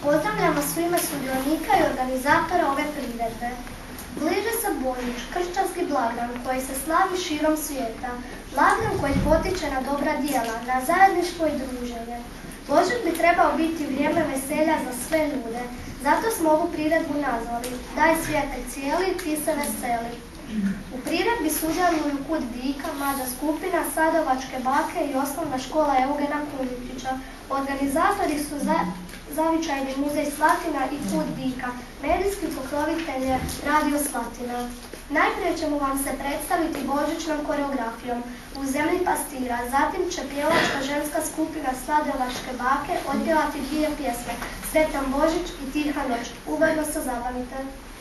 Pozdravljamo u ime sudionika i organizatora ove priredbe. Bliže se Božić, kršćanski blagdan koji se slavi širom svijeta, blagdan koji potiče na dobra djela, na zajedništvo i druženje. Božić bi trebao biti vrijeme veselja za sve ljude, zato smo ovu priredbu nazvali Daj svijete cijeli, ti se veseli. U priredbi sudjeluju Kud Dika, mlađa skupina, Sadovačke bake i osnovna škola Eugena Kundičića. Organizatori su Zavičajni muzej Slatina i Kud Dika, medijski pokrovitelj je Radio Slatina. Najprije ćemo vam se predstaviti božićnom koreografijom U zemlji pastira, zatim će pjevačka ženska skupina Sadovačke bake otpjevati dvije pjesme, Sretan Božić i Tiha noć. Ugodno se zabavite.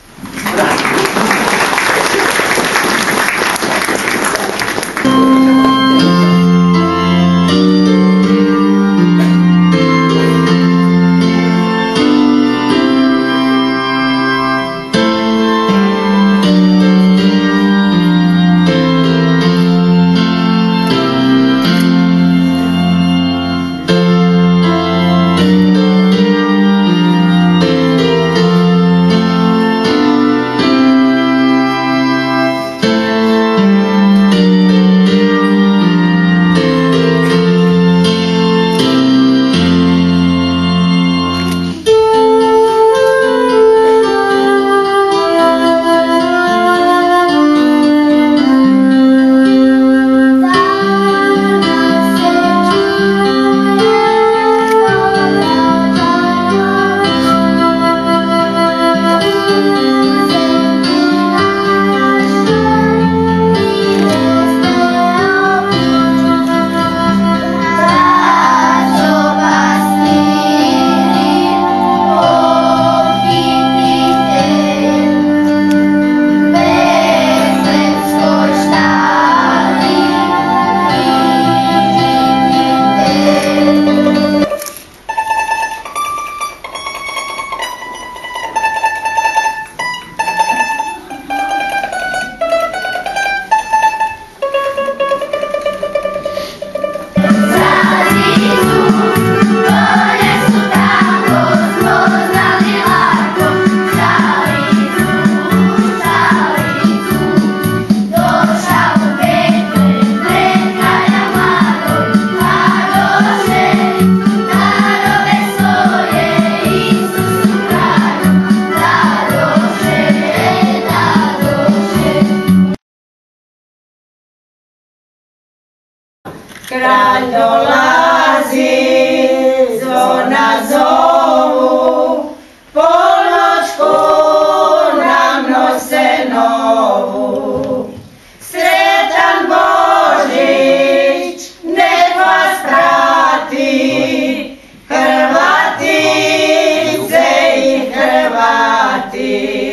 Kralj dolazi, zvona zovu, ponoćku nam nose novu. Sretan Božić, nek vas prati, Hrvatice i Hrvati.